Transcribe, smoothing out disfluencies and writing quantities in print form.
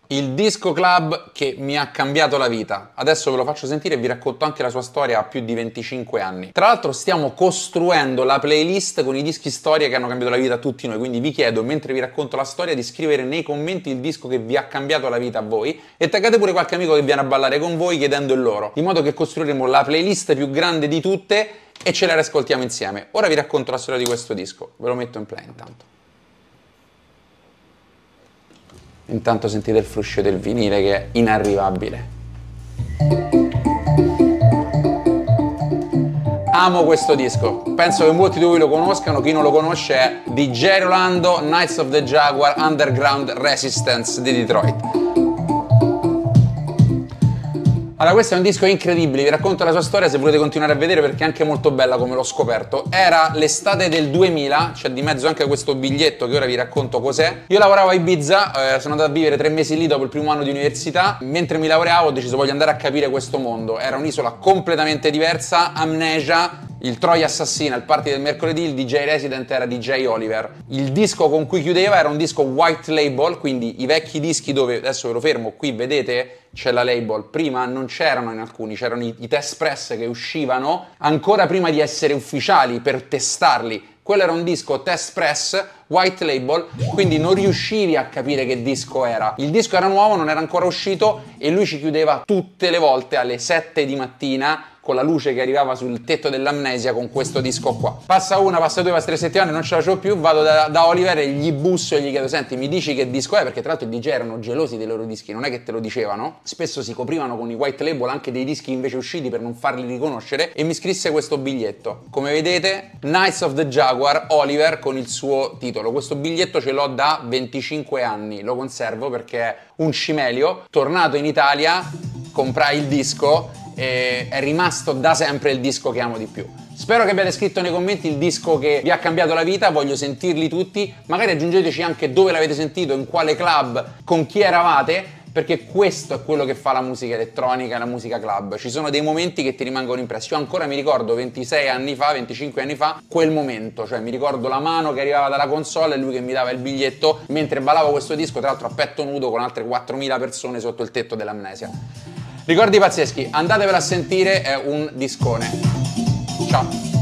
Il disco club che mi ha cambiato la vita. Adesso ve lo faccio sentire e vi racconto anche la sua storia a più di 25 anni. Tra l'altro stiamo costruendo la playlist con i dischi storia che hanno cambiato la vita a tutti noi, quindi vi chiedo, mentre vi racconto la storia, di scrivere nei commenti il disco che vi ha cambiato la vita a voi e taggate pure qualche amico che viene a ballare con voi chiedendo il loro, in modo che costruiremo la playlist più grande di tutte e ce la riascoltiamo insieme. Ora vi racconto la storia di questo disco, ve lo metto in play intanto. Intanto sentite il fruscio del vinile che è inarrivabile. Amo questo disco, penso che molti di voi lo conoscano, chi non lo conosce è DJ Rolando, Knights of the Jaguar, Underground Resistance di Detroit. Allora, questo è un disco incredibile, vi racconto la sua storia se volete continuare a vedere perché è anche molto bella come l'ho scoperto. Era l'estate del 2000, c'è di mezzo anche questo biglietto che ora vi racconto cos'è. Io lavoravo a Ibiza, sono andato a vivere 3 mesi lì dopo il primo anno di università. Mentre mi laureavo ho deciso voglio andare a capire questo mondo. Era un'isola completamente diversa, Amnesia, il Troia Assassina, il party del mercoledì, il DJ resident era DJ Oliver. Il disco con cui chiudeva era un disco white label, quindi i vecchi dischi dove, adesso ve lo fermo, qui vedete c'è la label, prima non c'erano in alcuni, c'erano i test press che uscivano ancora prima di essere ufficiali per testarli. Quello era un disco test press, white label, quindi non riuscivi a capire che disco era. Il disco era nuovo, non era ancora uscito e lui ci chiudeva tutte le volte alle 7 di mattina con la luce che arrivava sul tetto dell'Amnesia con questo disco qua. Passa una, passa due, passa 3 settimane, non ce la facevo più, vado da Oliver e gli busso e gli chiedo senti mi dici che disco è? Perché tra l'altro i DJ erano gelosi dei loro dischi, non è che te lo dicevano, spesso si coprivano con i white label anche dei dischi invece usciti per non farli riconoscere e mi scrisse questo biglietto. Come vedete Knights of the Jaguar, Oliver con il suo titolo. Questo biglietto ce l'ho da 25 anni, lo conservo perché è un cimelio. Tornato in Italia comprai il disco e è rimasto da sempre il disco che amo di più. Spero che abbiate scritto nei commenti il disco che vi ha cambiato la vita, voglio sentirli tutti, magari aggiungeteci anche dove l'avete sentito, in quale club, con chi eravate, perché questo è quello che fa la musica elettronica e la musica club. Ci sono dei momenti che ti rimangono impressi. Io ancora mi ricordo 26 anni fa, 25 anni fa, quel momento, cioè mi ricordo la mano che arrivava dalla console e lui che mi dava il biglietto mentre ballavo questo disco, tra l'altro a petto nudo con altre 4.000 persone sotto il tetto dell'Amnesia. Ricordi pazzeschi, andatevela a sentire, è un discone. Ciao!